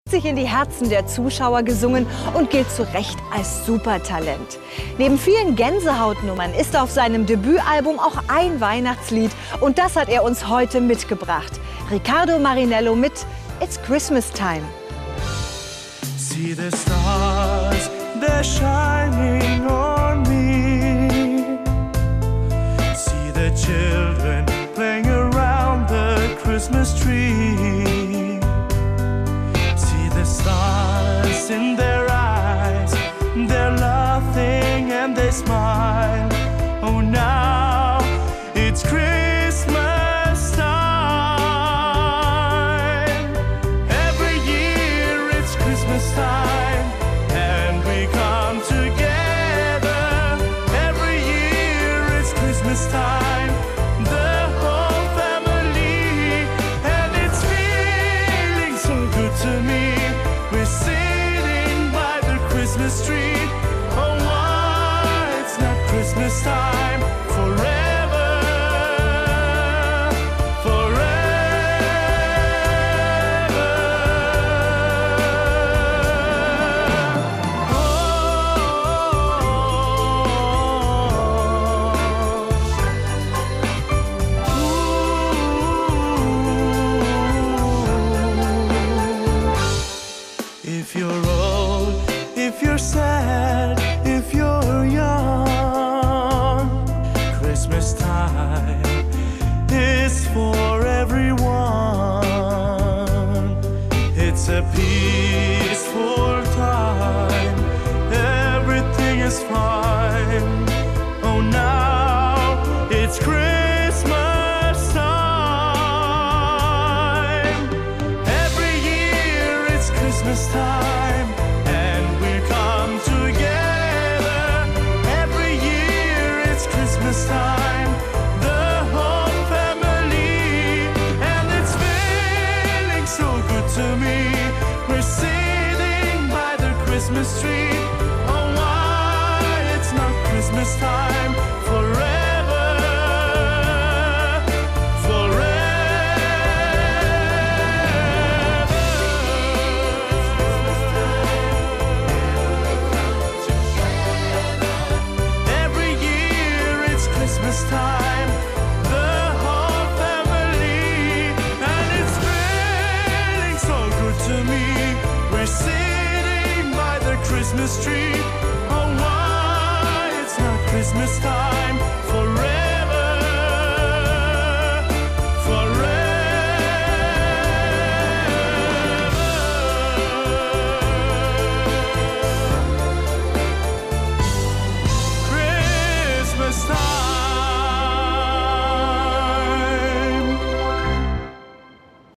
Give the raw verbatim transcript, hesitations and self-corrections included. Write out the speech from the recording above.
sich in die Herzen der Zuschauer gesungen und gilt zu Recht als Supertalent. Neben vielen Gänsehautnummern ist auf seinem Debütalbum auch ein Weihnachtslied und das hat er uns heute mitgebracht. Riccardo Marinello mit It's Christmas Time. See the stars, they're shining on me. See the children playing around the Christmas tree. See the stars in their eyes, they're laughing and they smile. Oh, now it's Christmas time. Every year it's Christmas time, and we come together. Every year it's Christmas time, the whole family, and it's feeling so good to me. We're sitting by the Christmas tree. Oh, why it's not Christmas time forever, forever. Oh, if you're old, if you're sad, if you're young, Christmas time is for everyone. It's a peaceful time, everything is fine. Oh, now it's Christmas time. Every year it's Christmas time, and we come together. Every year it's Christmas time, the whole family, and it's feeling so good to me. We're sitting by the Christmas tree. Oh, why it's not Christmas time forever, every year it's Christmas time, the whole family, and it's feeling so good to me. We're sitting by the Christmas tree. Oh, why it's not Christmas time forever.